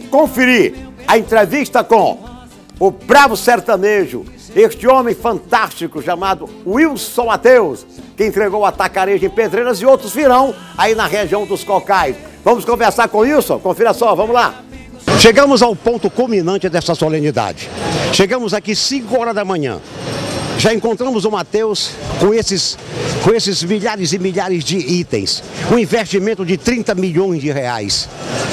conferir a entrevista com o bravo sertanejo, este homem fantástico chamado Wilson Matheus, que entregou o atacarejo em Pedreiras, e outros virão aí na região dos Cocais. Vamos conversar com o Wilson? Confira só, vamos lá. Chegamos ao ponto culminante dessa solenidade. Chegamos aqui 5 horas da manhã. Já encontramos o Matheus com esses milhares e milhares de itens. Um investimento de 30 milhões de reais.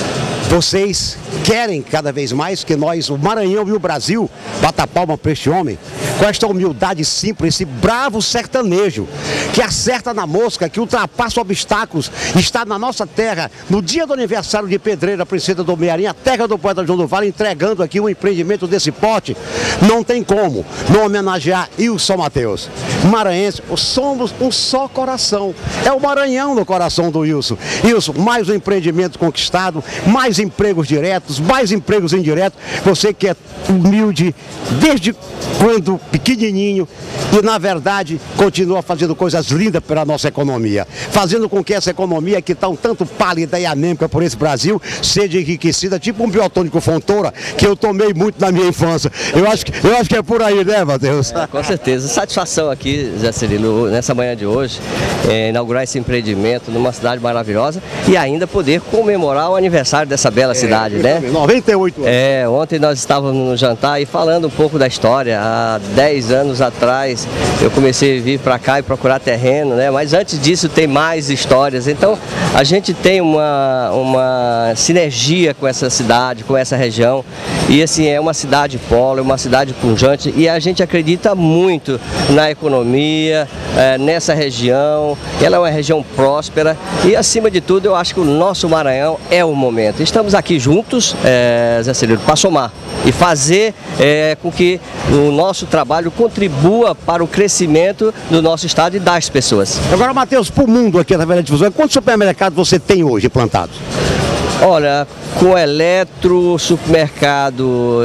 Vocês querem cada vez mais que nós, o Maranhão e o Brasil, bata palma para este homem, com esta humildade simples, esse bravo sertanejo, que acerta na mosca, que ultrapassa obstáculos, está na nossa terra, no dia do aniversário de Pedreira, Princesa do Mearim, a terra do poeta João do Vale, entregando aqui um empreendimento desse porte. Não tem como não homenagear Wilson Matheus. Maranhense, somos um só coração, é o Maranhão no coração do Wilson. Wilson, mais um empreendimento conquistado, mais empregos diretos, mais empregos indiretos, você que é humilde desde quando pequenininho e na verdade continua fazendo coisas lindas pela nossa economia, fazendo com que essa economia que está um tanto pálida e anêmica por esse Brasil seja enriquecida, tipo um biotônico Fontoura que eu tomei muito na minha infância. Eu acho que é por aí, né, Matheus? Com certeza. Satisfação aqui, Zé Cirilo, nessa manhã de hoje, inaugurar esse empreendimento numa cidade maravilhosa e ainda poder comemorar o aniversário dessa bela cidade, né? 98 anos. Ontem nós estávamos no jantar e falando um pouco da história. Há 10 anos atrás eu comecei a vir para cá e procurar terreno, né? Mas antes disso tem mais histórias. Então a gente tem uma sinergia com essa cidade, com essa região. E assim, é uma cidade polo, é uma cidade pujante e a gente acredita muito na economia, nessa região. Ela é uma região próspera e acima de tudo eu acho que o nosso Maranhão é o momento. Estamos aqui juntos, Zé Cirilo, para somar e fazer com que o nosso trabalho contribua para o crescimento do nosso estado e das pessoas. Agora, Matheus, para o mundo aqui na Velha Difusão, quantos supermercados você tem hoje implantados? Olha, com eletro, supermercado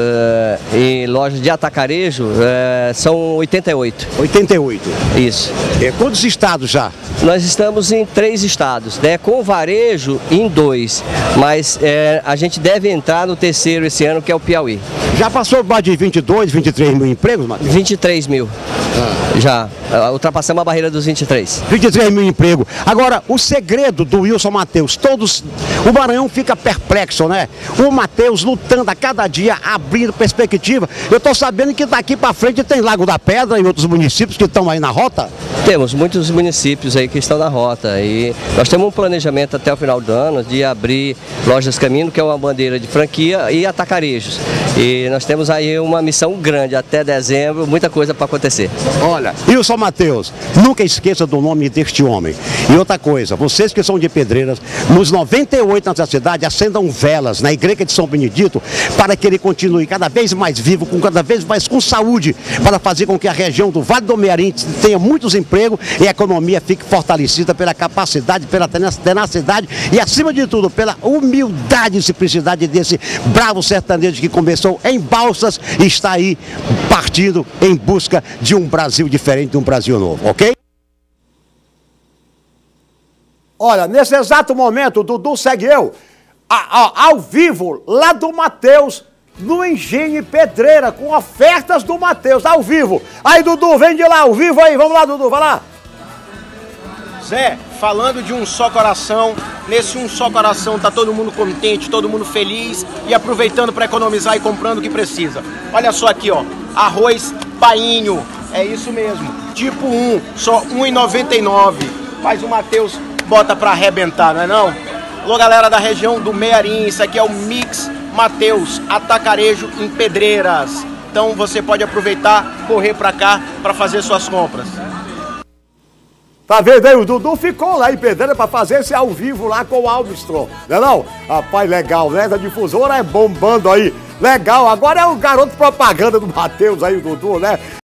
e lojas de atacarejo, são 88. 88? Isso. Quantos estados já? Nós estamos em 3 estados, né? Com varejo em 2, mas a gente deve entrar no 3º esse ano, que é o Piauí. Já passou mais de 22, 23 mil empregos, Matheus? 23 mil. Já. Ultrapassamos a barreira dos 23. 23 mil empregos. Agora, o segredo do Wilson Matheus, o Maranhão fica perplexo, né? O Matheus lutando a cada dia, abrindo perspectiva. Eu estou sabendo que daqui para frente tem Lago da Pedra e outros municípios que estão aí na rota? Temos muitos municípios aí que estão na rota e nós temos um planejamento até o final do ano de abrir Lojas Caminho, que é uma bandeira de franquia, e atacarejos. E nós temos aí uma missão grande até dezembro, muita coisa para acontecer. Olha, Wilson Matheus, nunca esqueça do nome deste homem. E outra coisa, vocês que são de Pedreiras, nos 98 nessa cidade, acendam velas na igreja de São Benedito para que ele continue cada vez mais vivo, cada vez mais com saúde, para fazer com que a região do Vale do Mearim tenha muitos empregos e a economia fique fortalecida pela capacidade, pela tenacidade e, acima de tudo, pela humildade e simplicidade desse bravo sertanejo que começou em Balsas e está aí partindo em busca de um Brasil diferente, de um Brasil novo, ok? Olha, nesse exato momento, o Dudu segue eu, ao vivo, lá do Matheus, no Engenho Pedreira, com ofertas do Matheus, ao vivo. Aí, Dudu, vem de lá, ao vivo aí, vamos lá, Dudu, vai lá. Zé, falando de um só coração, nesse um só coração tá todo mundo contente, todo mundo feliz e aproveitando para economizar e comprando o que precisa. Olha só aqui, ó, arroz painho, é isso mesmo, tipo 1, só R$ 1,99. Mas o Matheus bota para arrebentar, não é não? Alô, galera da região do Mearim, isso aqui é o Mix Matheus, atacarejo em Pedreiras. Então você pode aproveitar, correr para cá para fazer suas compras. Tá vendo aí? O Dudu ficou lá em Pedreira para fazer esse ao vivo lá com o Almstron. Não é não? Rapaz, legal, né? Da difusora é bombando aí. Legal, agora é o garoto propaganda do Matheus aí, o Dudu, né?